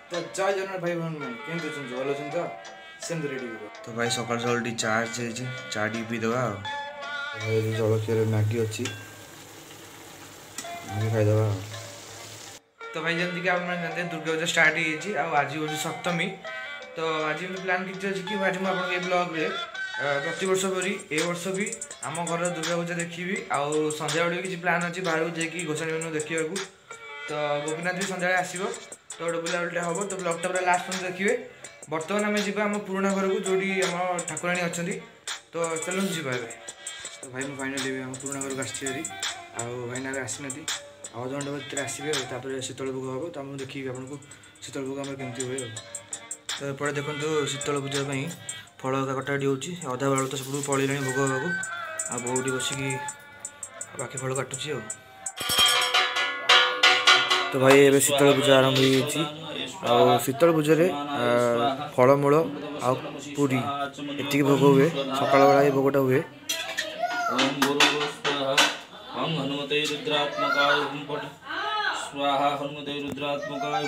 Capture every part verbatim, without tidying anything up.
तो जय जगन्नाथ भाई बहन मैं केमती अच्छे भल अच्छे तो सेमती रेडी तो भाई सकाल सकाल टी चार्ज चा टी पीदे भाई जलखिया मैगी अच्छी खाईदे। तो भाई जल्दी कि आप जानते हैं दुर्गा पूजा स्टार्ट हो आज हूँ सप्तमी। तो आज प्लान किसी अच्छी कि आज मुझे ब्लॉग रे प्रति वर्ष परी ए वर्ष भी आम घर दुर्गा पूजा देखी आउ संध्या बेले किसी प्लान अच्छी बाहर जाकि घोषणी मान देखा। तो गोपीनाथ भी संध्या आसो तो गोटे बुलाबुलटे हम तो ब्लॉग टा पूरा लास्ट पर्यटन देखिए। बर्तमान आम जी आम पुराणा घर को जो आम ठाकुराणी अच्छा तो चलो जावा। तो भाई मुझे फाइनाली आम पुराणा घर को आसी भाईना आसना अध घंटे भितर आसवे शीतल भोग हम तो मुझे देखिए आपको शीतल भोग आम केमती हुए। तो एपटे देखो शीतल पूजा फल कटाकटी हो अधा बेल तो सब पलैला भोग हाँ आ बोटी बसिकी बाकी फल काटुची। तो भाई ये शीतल पूजा आरंभ हो शीतल पूजा फलमूल आ पूरी एति भोग हुए सकाल बेला ये भोगटा हुए। हनुमते रुद्रात्मकाय स्वाहा हनुमते रुद्रात्मकाय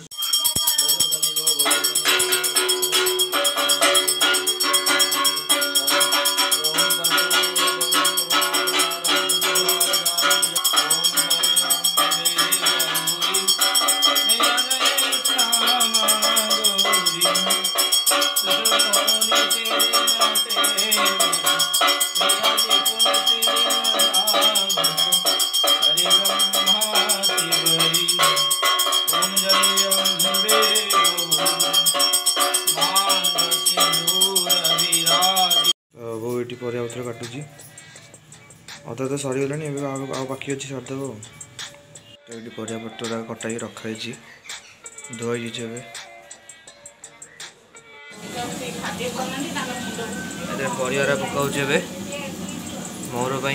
परिया पत्र काटुची अधा तो सरीगला बाकी अच्छी सरदेव। तो ये परिया पत्र कटाई रखाई धोई परिया पकाऊे मोर पाई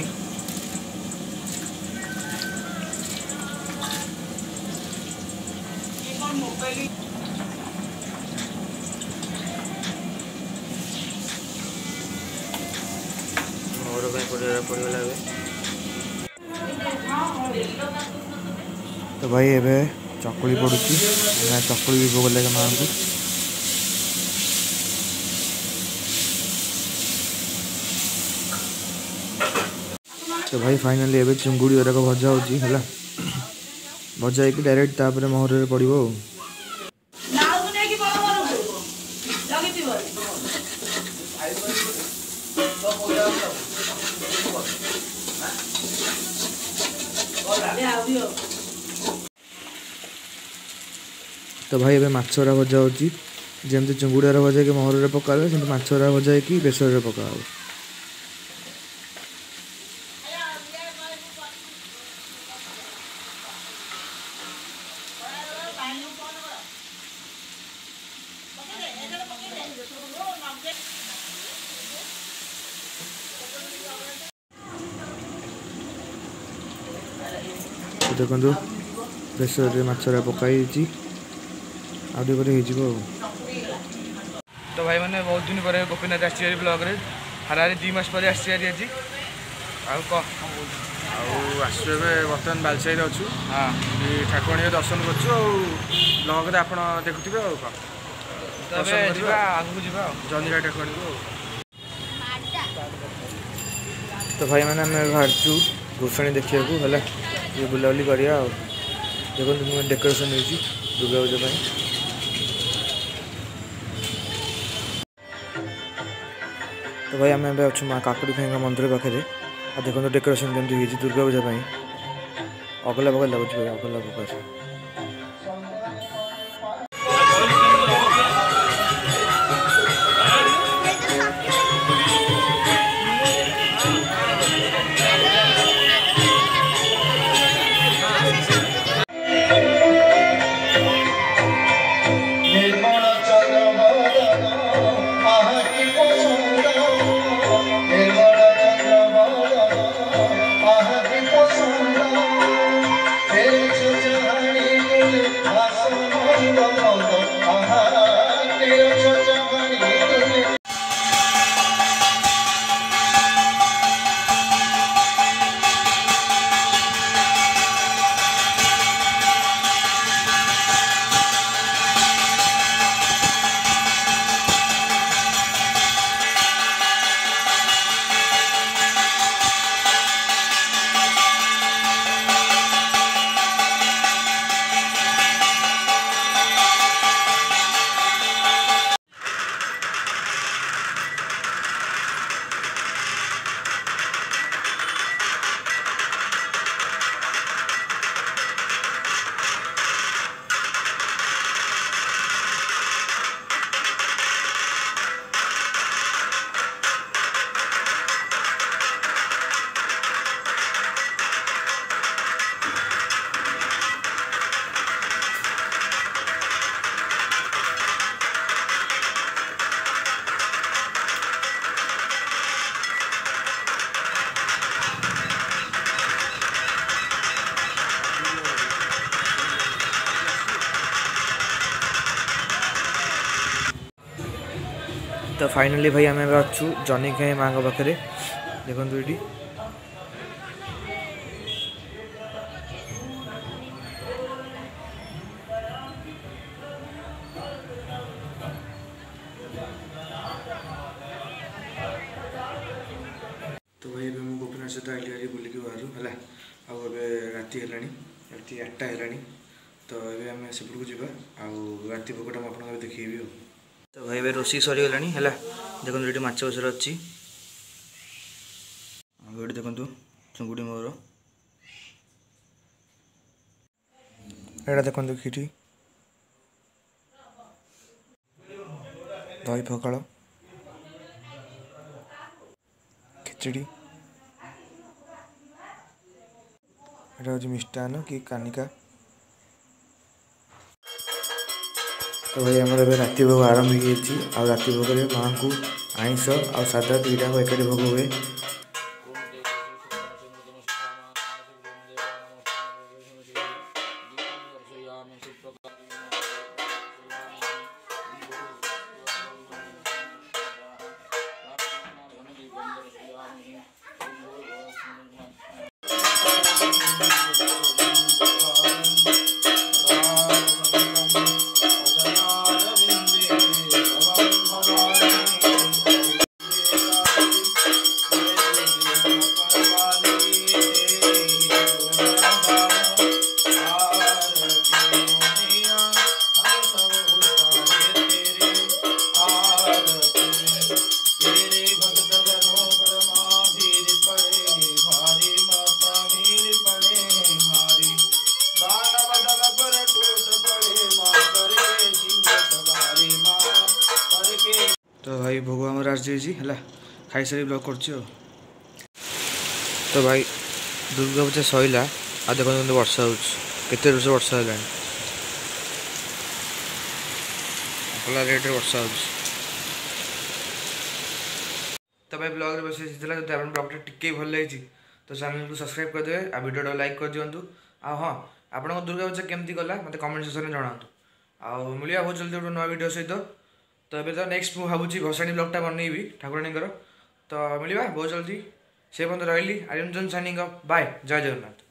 मोर पड़गला। तो भाई एबे चकुली पड़ुची चकुली भी भोग लगे माँ को। तो भाई फाइनाली एबे चिंगुड़ी गुड़ाक भजा होगा भजा हो डायरेक्ट तापर मोहर पड़ो। तो भाई एबे माछरा भजा होची जमती चिंगुड़ी भजा कि मोहर पका सेमती माछरा भजा कि बेसर पका। देखो बेसर मछरा पकाई आगे हो। तो भाई मैंने बहुत दिन पर गोपीनाथ आसी ब्लॉग रे हारारे दी मस पर आसी आज आसवे बर्तमान बालसाही अच्छु हाँ ठाकुराणी दर्शन करूँ ब्लॉग रे आप देखुवे आगू जा जंजीरा ठाकुराणी को। तो भाई मैंने आम बाहर घोषणी देखा है ये बुलाबुली करा देखो डेकोरेशन हो दुर्गा पूजा। तो भाई आम अच्छे माँ काकुड़ी खाई मंदिर पाखे आ देखो डेकोरेशन केमती दुर्गा पूजा अगला बगल लगुच अगला बगल। Hey, तो फाइनाली भाई आम अच्छु जनिकाई माँ पाखे देखो ये तो भाई मैं भुवनेश्वर सहित आइली आज बुलिक बाहर है आए राति है राति आठटा है तो ये आम सेपट को जावा आती भोगटा मुझे आपको देखी तो भाई भाई रोषे सरीगला है देखो ये माछ बेसर अच्छी ये देखो चुंगुड़ी मोर एटा देखो खीरी दही पखाड़ खिचड़ी एटा हूँ मिष्टान कि कानिका। तो भाई आम राति भोग आरंभ हो राति भोग में माँ को आइंस आ सादा दुईटा एकाठी भोग हुए। तो भाई भोग आम आज है खाई सारी ब्लॉग कर तो भाई दुर्गा पूजा सैला आ देखो वर्षा होते रोष वर्षा है रेट वर्षा हो। तो भाई ब्लॉग बस जो आप ब्लॉगटा टिके भल लगी तो चैनल को सब्सक्राइब करदे आ वीडियो लाइक कर दिंतु आ हाँ आप दुर्गा पूजा केमती गला मत कमेंट सेक्शन में जनातु आ मिलिया बहुत जल्दी गोटे नुआ वीडियो सहित। तो ये तो नेक्स्ट मुझे भावी भसाणी ब्लॉगटा बनइबी ठाकुराणीकर तो मिलवा बहुत जल्दी से पर्यटन रही आर्यन साइनिंग अफ बाय जय जगन्नाथ।